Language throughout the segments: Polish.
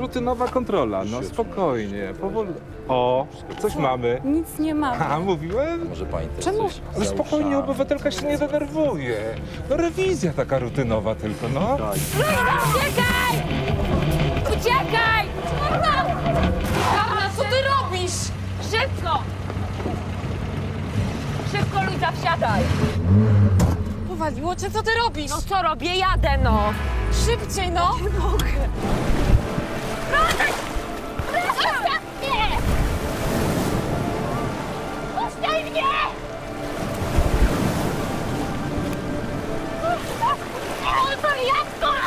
rutynowa kontrola, no spokojnie, powoli. O, coś mamy. Nic nie mamy. A, mówiłem? Może pani też Czemu? coś No spokojnie, obywatelka się nie denerwuje. No rewizja taka rutynowa tylko, no. Uciekaj! Uciekaj! Karla, co ty robisz? Szybko! Szybko, Luisa, wsiadaj! Powaliło cię, co ty robisz? No co robię? Jadę, no! Szybciej, no! Nie mogę! Zostaw mnie! Puszczaj mnie! O, to jak to?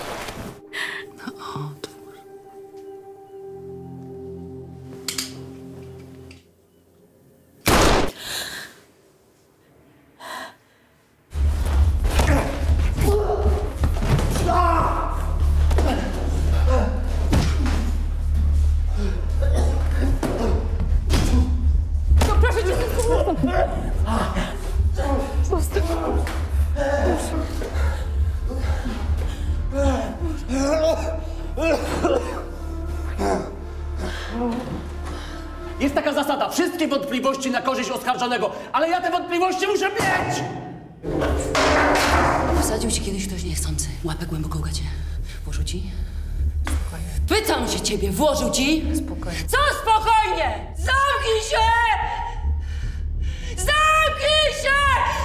Jest taka zasada, wszystkie wątpliwości na korzyść oskarżonego, ale ja te wątpliwości muszę mieć! Wsadził ci kiedyś ktoś niechcący łapę głęboko w gacie. Włożył ci? Spokojnie. Pytam się ciebie, włożył ci? Spokojnie. Co spokojnie? Zamknij się! Zamknij się!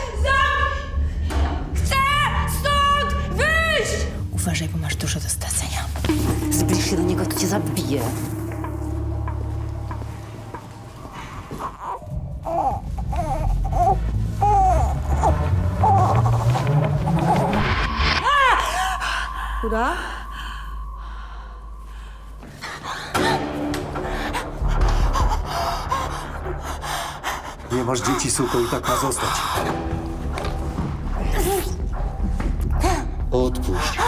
Chcę stąd wyjść! Uważaj, bo masz dużo do stracenia. Zbliż się do niego, to cię zabije. Kura? Nie masz dzieci, suko, i tak ma zostać. Odpuść.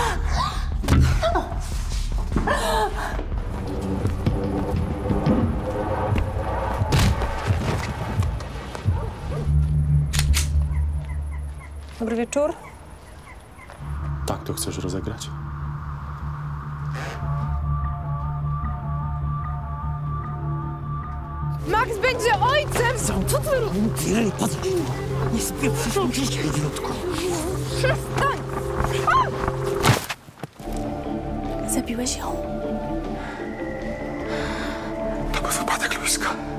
Dobry wieczór. Tak to chcesz rozegrać? Max będzie ojcem! Co ty robisz? Nie spieprzysz mi życia, idiotko. Przestań! Zabiłeś ją. To był wypadek, Luiska.